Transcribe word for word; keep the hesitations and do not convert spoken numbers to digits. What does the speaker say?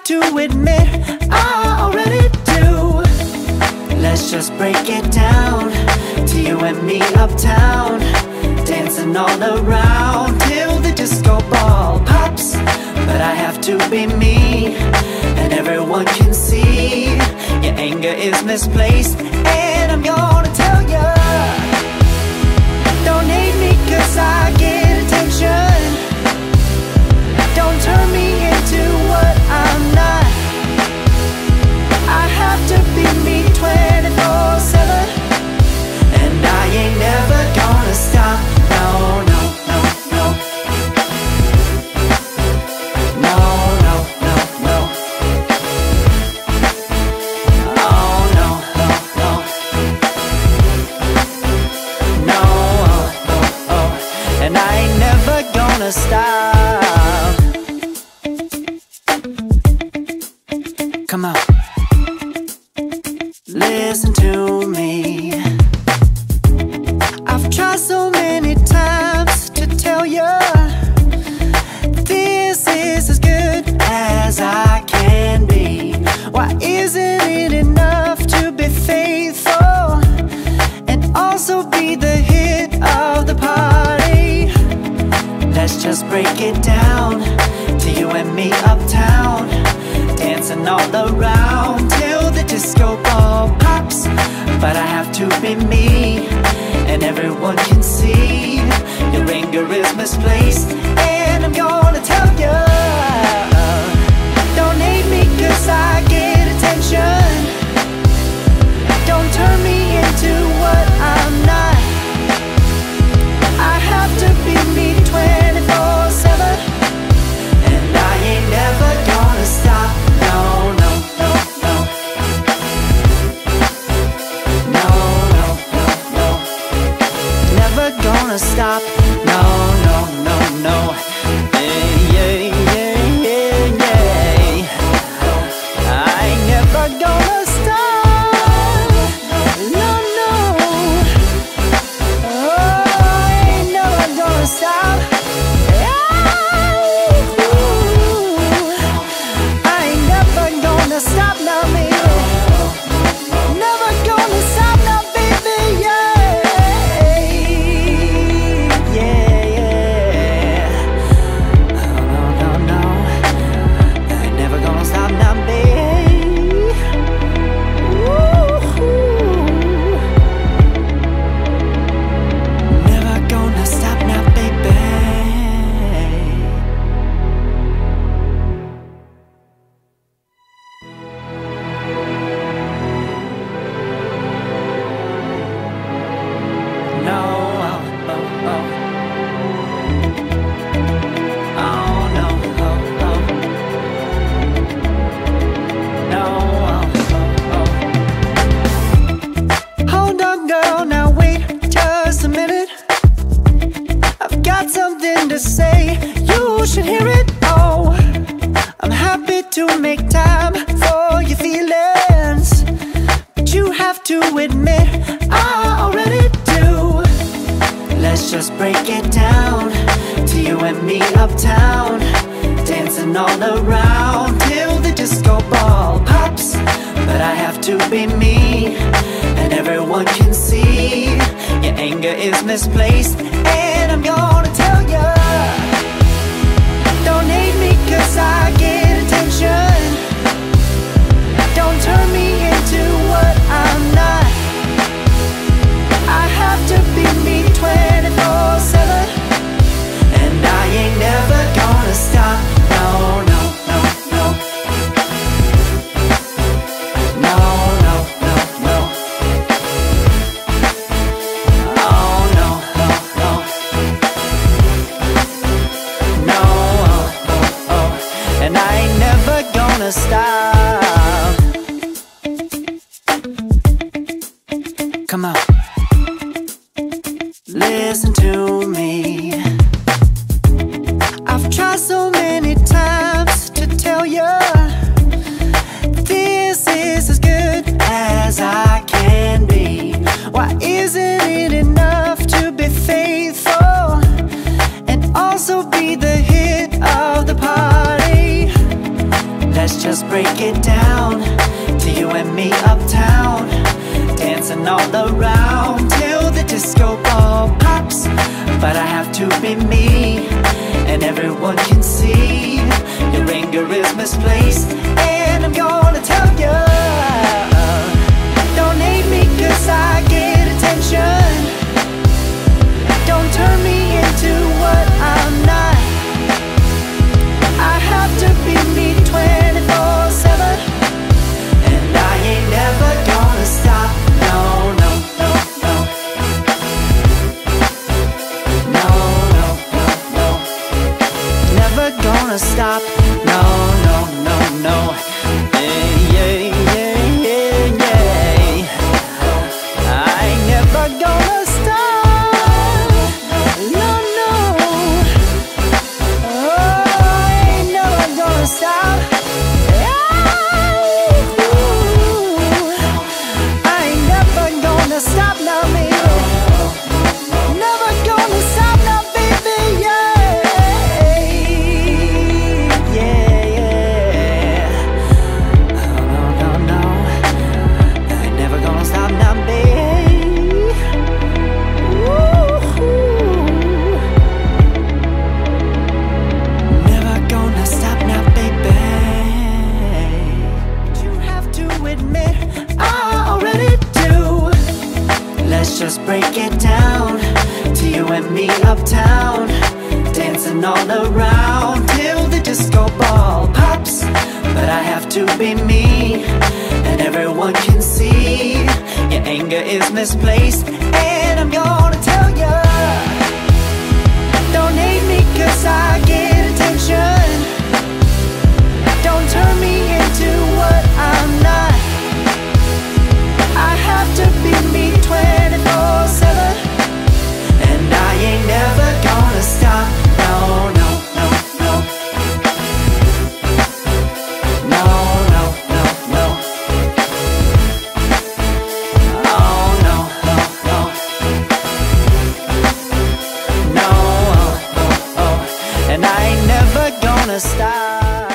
to admit I already do. Let's just break it down to you and me uptown, dancing all around till the disco ball pops. But I have to be me, and everyone can see your anger is misplaced. And I'm gonna tell ya, don't hate me cause I get attention. Don't turn me into what I'm not. I have to be me twenty-four seven, and I ain't never gonna stop. No, no, no, no. No, no, no, no. Oh, no, no, no. No, oh, oh, oh. And I ain't never gonna stop. Come on, listen to me. I've tried so many times to tell you this is as good as I can be. Why isn't it enough to be faithful and also be the hit of the party? Let's just break it down to you and me uptown, dancing all around till the disco ball pops. But I have to be me, and everyone can see your anger is misplaced. And I'm gonna tell ya, don't hate me cause I get attention. Don't turn me into what I'm not. I have to be me twenty-four seven, and I ain't never gonna stop. No, no, no, no. No, no, no, no. Never gonna stop. No, no, no, no. Yeah, yeah, yeah, yeah, yeah. I ain't never gonna stop. No, no. Oh, I ain't never gonna stop. I ain't never gonna stop now, baby. Never gonna stop now, baby. Yeah, yeah, yeah. Oh, no, no, no. I ain't never gonna stop now, baby. Woo-hoo. Never gonna stop now, baby. No, oh, oh, oh. Oh, no, oh, oh. No, oh, oh, oh. Hold on, girl, now wait just a minute. I've got something to say, you should hear it. Oh, I'm happy to make time for your feelings, but you have to admit I already do. Let's just break it down to you and me uptown, dancing all around till the disco ball pops. But I have to be me, and everyone can see your anger is misplaced. And I'm gonna tell ya, don't hate me cause I get attention. Don't turn me into what I'm not. I have to be me twenty-four seven, and I ain't never gonna stop. No, no, no, no. No, no, no, no. Oh, no, no, no. No, oh, oh, oh. And I ain't never gonna stop. Come on, listen to me. I've tried so many times to tell you this is as good as I can be. Why isn't it enough to be faithful and also be the hit of the party? Let's just just break it down to you and me uptown, dancing all around till the disco ball pops. But I have to be me, and everyone can see your anger is misplaced. And I'm gonna tell you, don't hate me cause I get attention. Don't turn me into what I'm not. I have to be me twenty-four seven, and I ain't never gonna stop. No, no, no, no. No, no, no, no. Never gonna stop. No, no, no, no. Yeah, yeah, yeah, yeah, yeah. I ain't never gonna stop. No, no. Stop. I ain't never gonna stop now, baby. Never gonna stop now, baby. Yeah, yeah, yeah. Oh, no, no, no. I ain't never gonna stop now, baby. Ooh. Never gonna stop now, baby. You have to admit I already do. Let's just break it down to you and me uptown, dancing all around till the disco ball pops. But I have to be me, and everyone can see your anger is misplaced. And I'm gonna tell you, don't hate me cause I get attention. Don't turn me into what I'm not. I have to be me twenty-four seven, and I ain't never gonna stop. No, no, no, no. No, no, no, no. Oh, no, no, no. No, oh, oh, oh. And I ain't never gonna stop.